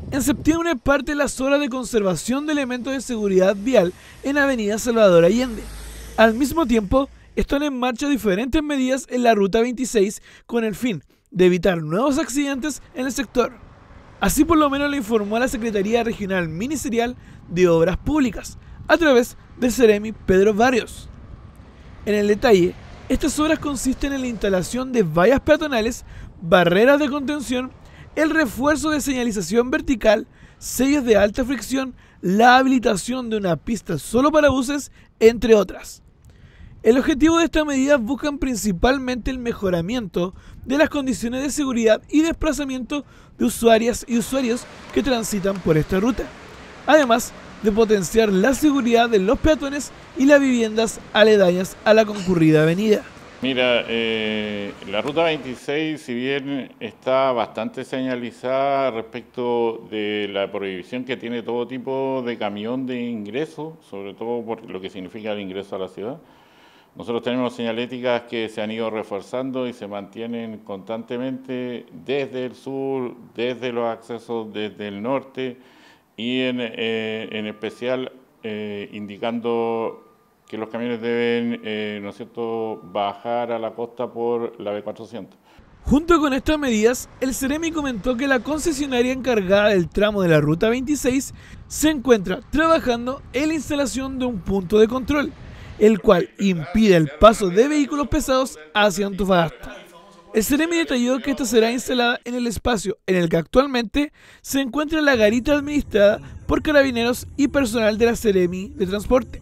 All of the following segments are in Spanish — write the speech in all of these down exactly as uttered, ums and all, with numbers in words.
En septiembre parte las obras de conservación de elementos de seguridad vial en Avenida Salvador Allende. Al mismo tiempo, están en marcha diferentes medidas en la Ruta veintiséis con el fin de evitar nuevos accidentes en el sector. Así por lo menos lo informó la Secretaría Regional Ministerial de Obras Públicas, a través del Ceremi Pedro Barrios. En el detalle, estas obras consisten en la instalación de vallas peatonales, barreras de contención, el refuerzo de señalización vertical, sellos de alta fricción, la habilitación de una pista solo para buses, entre otras. El objetivo de estas medidas buscan principalmente el mejoramiento de las condiciones de seguridad y desplazamiento de usuarias y usuarios que transitan por esta ruta, además de potenciar la seguridad de los peatones y las viviendas aledañas a la concurrida avenida. Mira, eh, la Ruta veintiséis, si bien está bastante señalizada respecto de la prohibición que tiene todo tipo de camión de ingreso, sobre todo por lo que significa el ingreso a la ciudad, nosotros tenemos señaléticas que se han ido reforzando y se mantienen constantemente desde el sur, desde los accesos desde el norte y en, eh, en especial eh, indicando que los camiones deben, eh, ¿no es cierto?, bajar a la costa por la B cuatrocientos. Junto con estas medidas, el Ceremi comentó que la concesionaria encargada del tramo de la Ruta veintiséis se encuentra trabajando en la instalación de un punto de control, el cual impide el paso de vehículos pesados hacia Antofagasta. El Ceremi detalló que esta será instalada en el espacio en el que actualmente se encuentra la garita administrada por carabineros y personal de la Ceremi de Transporte.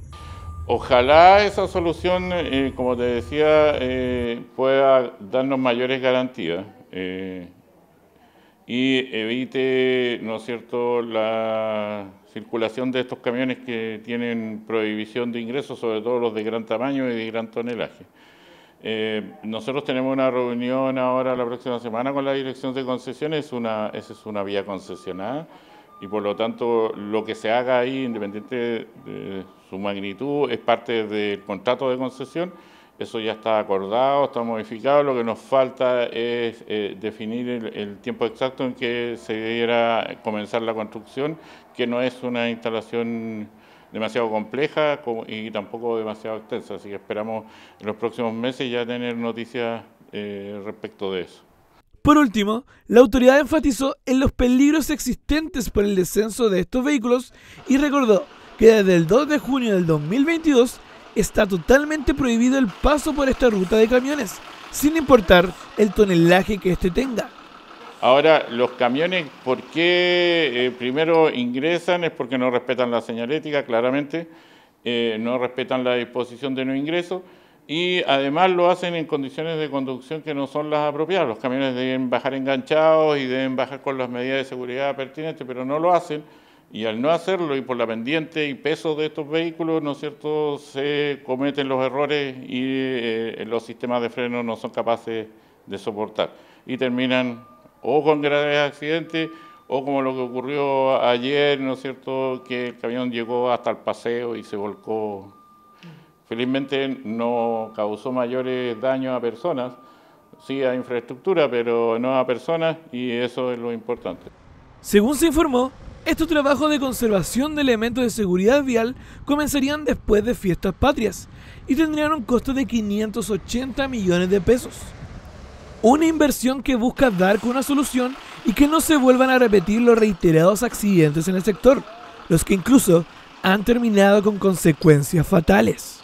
Ojalá esa solución, eh, como te decía, eh, pueda darnos mayores garantías eh, y evite, ¿no es cierto?, la circulación de estos camiones que tienen prohibición de ingreso, sobre todo los de gran tamaño y de gran tonelaje. Eh, nosotros tenemos una reunión ahora la próxima semana con la Dirección de Concesiones, una, esa es una vía concesionada y por lo tanto lo que se haga ahí, independiente de su magnitud, es parte del contrato de concesión. Eso ya está acordado, está modificado, lo que nos falta es eh, definir el, el tiempo exacto en que se debiera comenzar la construcción, que no es una instalación demasiado compleja y tampoco demasiado extensa, así que esperamos en los próximos meses ya tener noticias eh, respecto de eso. Por último, la autoridad enfatizó en los peligros existentes por el descenso de estos vehículos y recordó que desde el dos de junio del dos mil veintidós está totalmente prohibido el paso por esta ruta de camiones, sin importar el tonelaje que éste tenga. Ahora, los camiones, ¿por qué eh, primero ingresan? Es porque no respetan la señalética, claramente, eh, no respetan la disposición de no ingreso y además lo hacen en condiciones de conducción que no son las apropiadas. Los camiones deben bajar enganchados y deben bajar con las medidas de seguridad pertinentes, pero no lo hacen. Y al no hacerlo y por la pendiente y peso de estos vehículos, ¿no es cierto?, se cometen los errores y eh, los sistemas de freno no son capaces de soportar. Y terminan o con graves accidentes o como lo que ocurrió ayer, ¿no es cierto?, que el camión llegó hasta el paseo y se volcó. Felizmente no causó mayores daños a personas, sí a infraestructura, pero no a personas y eso es lo importante. Según se informó, estos trabajos de conservación de elementos de seguridad vial comenzarían después de Fiestas Patrias y tendrían un costo de quinientos ochenta millones de pesos. Una inversión que busca dar con una solución y que no se vuelvan a repetir los reiterados accidentes en el sector, los que incluso han terminado con consecuencias fatales.